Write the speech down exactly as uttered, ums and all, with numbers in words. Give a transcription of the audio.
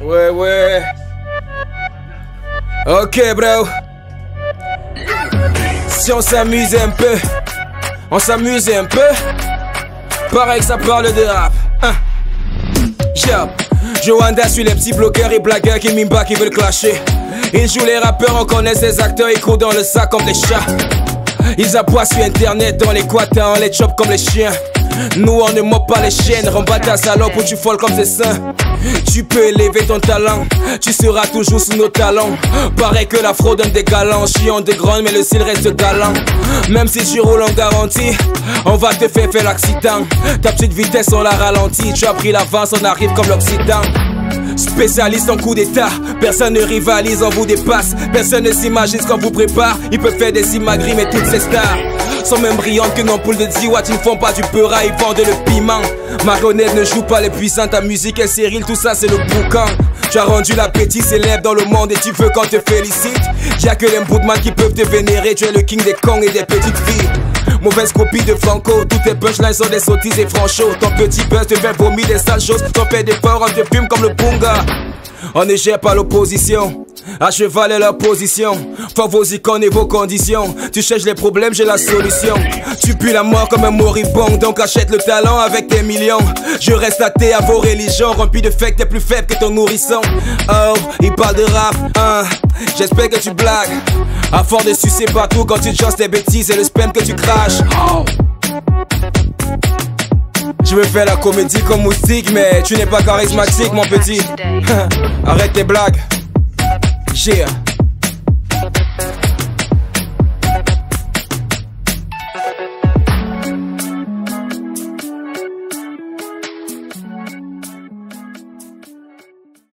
Ouais, ouais. Ok, bro. Si on s'amuse un peu, on s'amuse un peu. Pareil que ça parle de rap. Hein. Yep. Joanda suit les petits bloqueurs et blagueurs qui miment pas, qui veulent clasher. Ils jouent les rappeurs, on connaît ces acteurs, ils courent dans le sac comme des chats. Ils aboient sur internet dans les quatas, on les chope comme les chiens. Nous on ne moque pas les chiennes, rembat ta salope ou tu folles comme des seins. Tu peux élever ton talent, tu seras toujours sous nos talons. Pareil que la fraude donne des galants, chiant de grande mais le style reste galant. Même si tu roules en garantie, on va te faire faire l'accident. Ta petite vitesse on la ralentit, tu as pris l'avance, on arrive comme l'Occident. Spécialiste en coup d'état, personne ne rivalise, on vous dépasse. Personne ne s'imagine ce qu'on vous prépare. Ils peuvent faire des imagris mais toutes ces stars sont même brillantes qu'une ampoule de dix watts. Ils ne font pas du beurre, ils vendent le piment. Marionnette ne joue pas les puissants, ta musique est stérile, tout ça c'est le boucan. Tu as rendu l'appétit célèbre dans le monde et tu veux qu'on te félicite. Y'a que les Boudman qui peuvent te vénérer, tu es le king des cons et des petites filles. Mauvaise copie de Franco, toutes tes punchlines sont des sottises et franchos. Ton petit buzz te fait vomir des sales choses. Ton père d'effort, on te fume comme le bunga. On ne gère pas l'opposition, à cheval est leur position. Faut vos icônes et vos conditions. Tu cherches les problèmes, j'ai la solution. Tu pues la mort comme un moribond, donc achète le talent avec tes millions. Je reste athée à vos religions, rempli de fake, t'es plus faible que ton nourrisson. Oh, il parle de rap, hein. J'espère que tu blagues. À force de sucer partout quand tu changes tes bêtises et le spam que tu craches. Oh. Je veux faire la comédie comme moustique, mais tu n'es pas charismatique mon petit. Arrête tes blagues. Yeah.